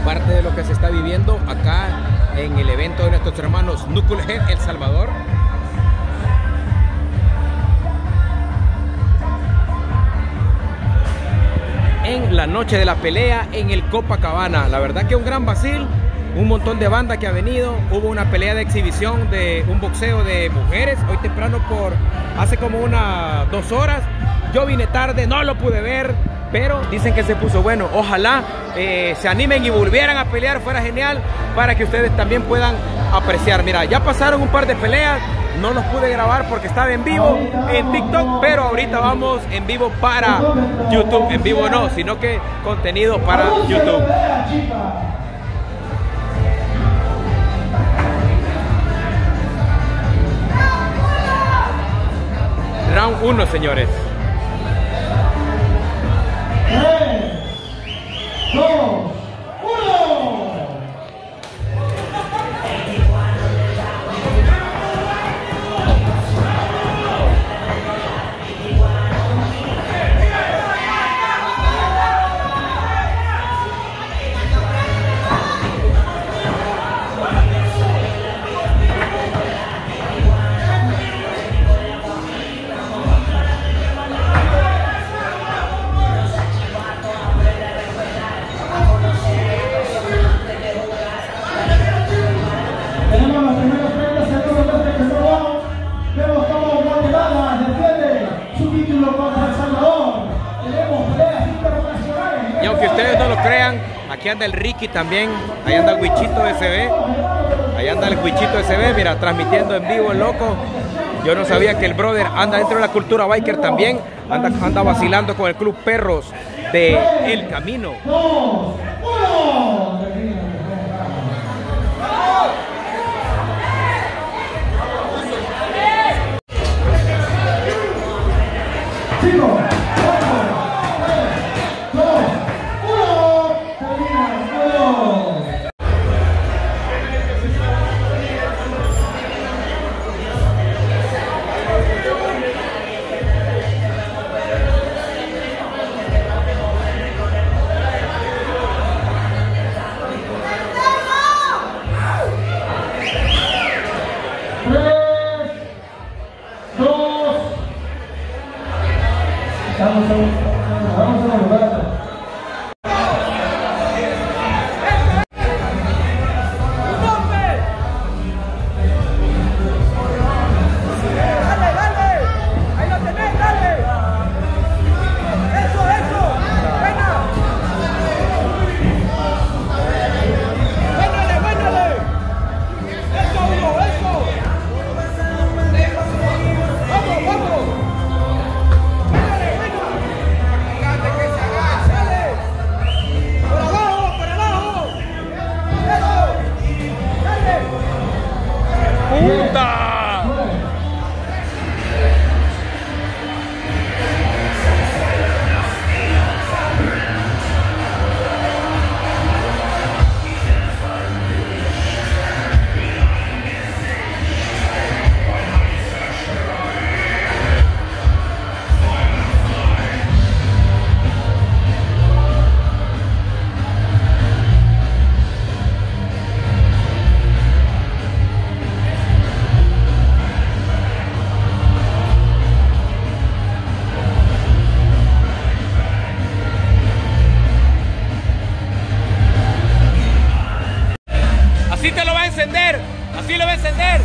parte de lo que se está viviendo acá en el evento de nuestros hermanos Knucklehead El Salvador. En la noche de la pelea en el Copacabana. La verdad que un gran vacil, un montón de banda que ha venido. Hubo una pelea de exhibición de un boxeo de mujeres hoy temprano hace como unas 2 horas. Yo vine tarde, no lo pude ver, pero dicen que se puso bueno. Ojalá se animen y volvieran a pelear, fuera genial para que ustedes también puedan apreciar. Mira, ya pasaron un par de peleas. No los pude grabar porque estaba en vivo en TikTok, pero ahorita vamos en vivo para YouTube. En vivo no, sino que contenido para YouTube. Round 1, señores. 3, 2, 1. Y aunque ustedes no lo crean, aquí anda el Ricky también, ahí anda el Wichito SB, ahí anda el Wichito SB, mira, transmitiendo en vivo el loco. Yo no sabía que el brother anda dentro de la cultura biker también, anda vacilando con el Club Perros de El Camino. 2, 1. Chicos. Vamos a volver. Así te lo va a encender, así lo va a encender.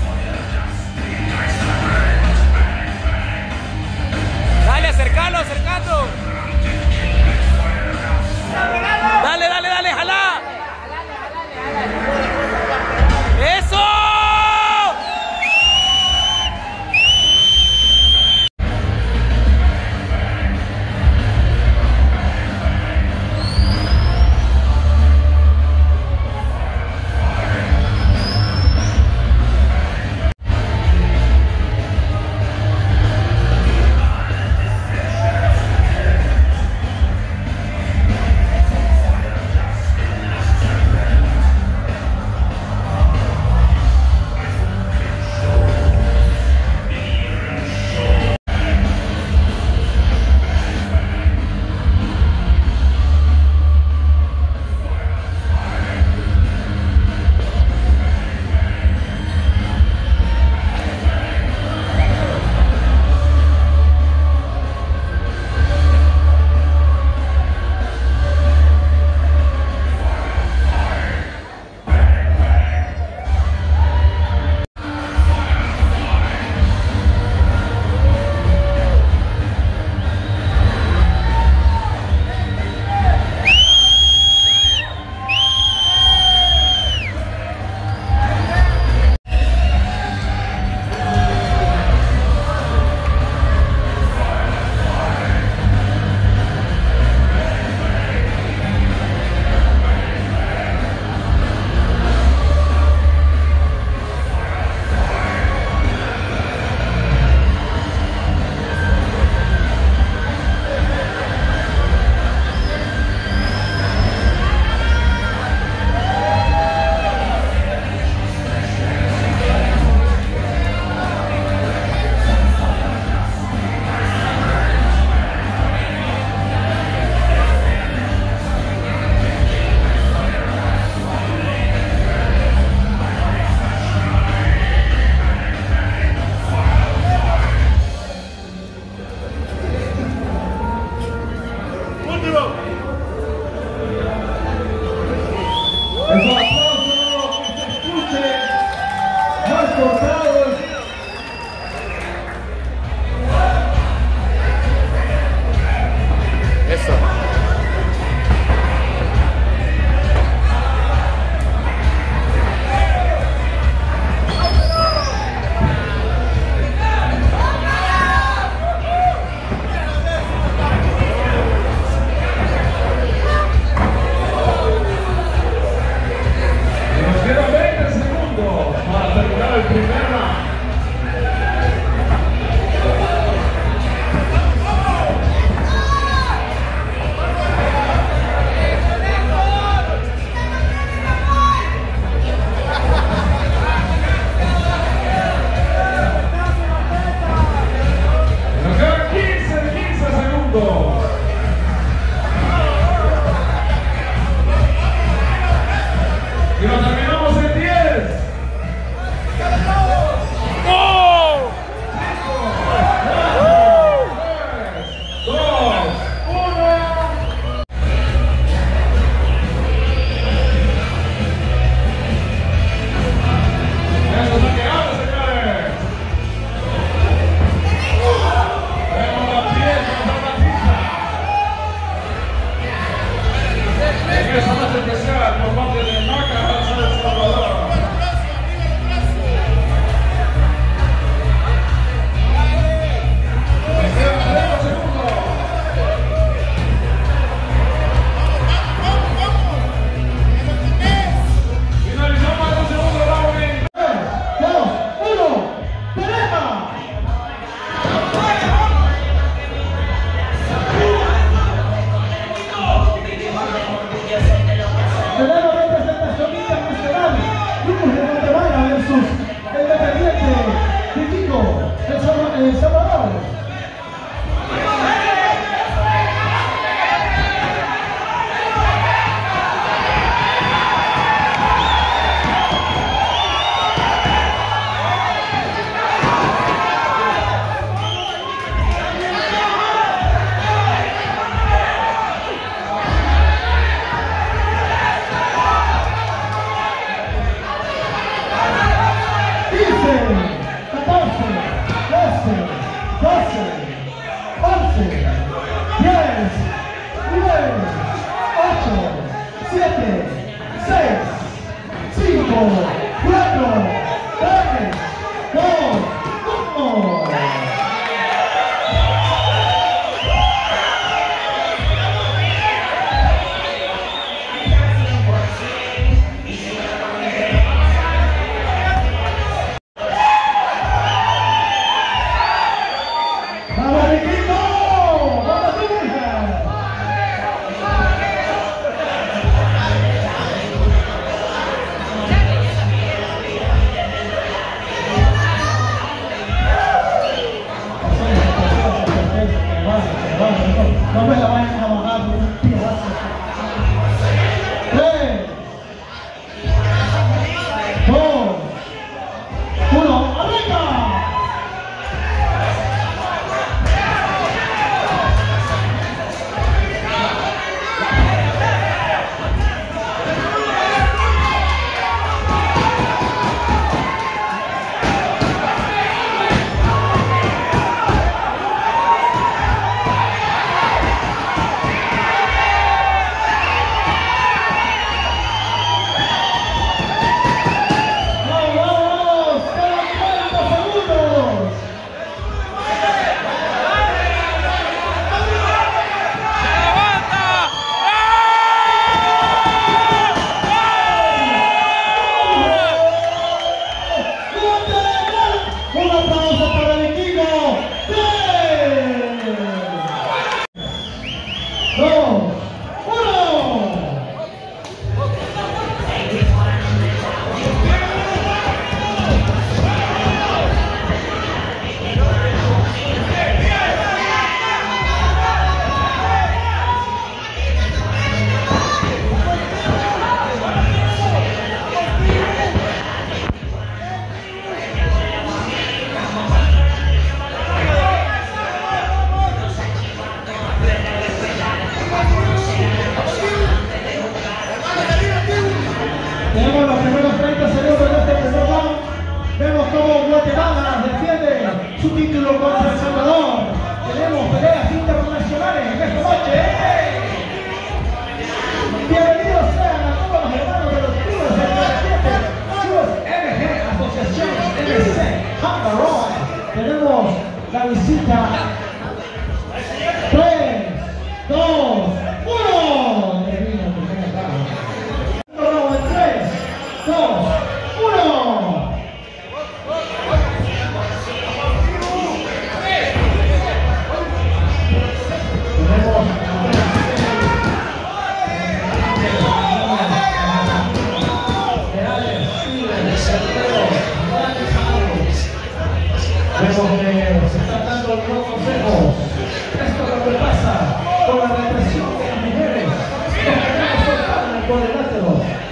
Dale, acercalo, acercando. Dale, dale, dale, jalá. ¡Eso! Eso, aplauso, que se escuche más cortados. Eso. Nos quedan 20 segundos para terminar el primer round. Nos quedan 15 segundos. Y lo terminamos en 10. ¡Oh! 3, 2, 1. Eso se ha quedado, señores. Vemos la piel con la batista. En esta noche especial por parte de Maca Raza del Salvador. Nos quedan 30 segundos. Finalizamos el segundo round en 3, 2, 1. ¡Pelea! Tenemos representación internacional. Grupos de Guatemala versus el Independiente de Quito, El Salvador. Guatemala defiende su título contra El Salvador. Tenemos peleas internacionales en esta noche. Bienvenidos sean a todos los hermanos de los clubes del 7 USMG, Asociación MC Hambaroa. Tenemos la visita. 3, 2, 1. 3, 2, 1. Vemos que se están dando algunos consejos. Esto es lo que pasa con la represión de las mujeres. Nos queremos soltar en el cuadrilátero.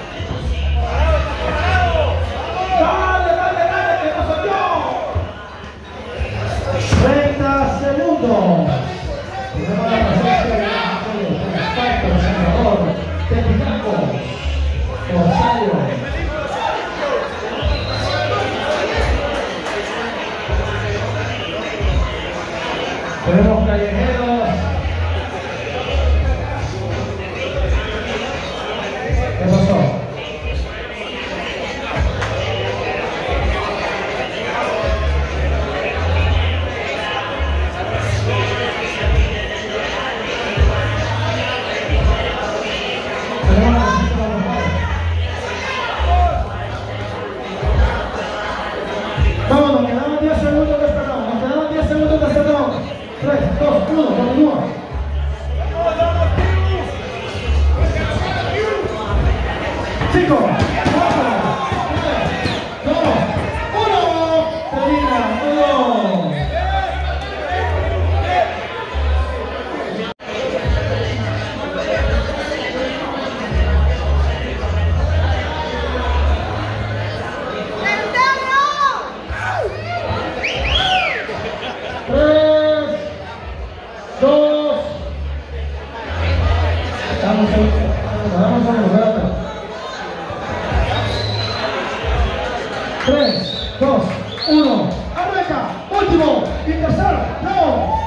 ¡Dale, que no soy yo! 30 segundos. Tenemos la presencia de Esparta, El Salvador, Tepinaco, Rosario. Tenemos callejeros. ¿Qué pasó? Vámonos, quedaban 10 segundos de este round. Nos quedaban 10 segundos de este round. 3, 2, 1, continúa. Chicos, 4, 3, 2, 1. Termina, 1. Vamos a lograrlo. 3, 2, 1. Arranca. Último. Y tercer. No.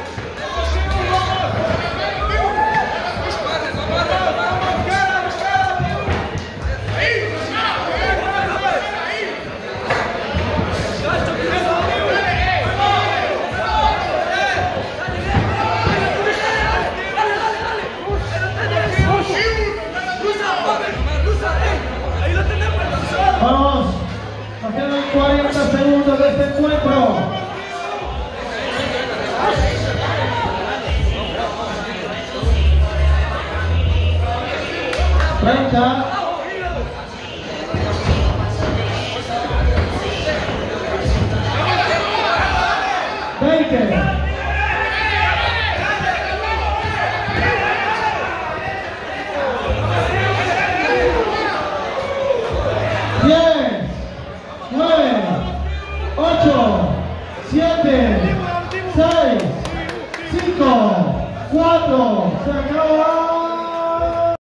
Vamos, nos quedan 40 segundos de este encuentro. ¡30! ¡20! 7, 6, 5, 4, se acabó.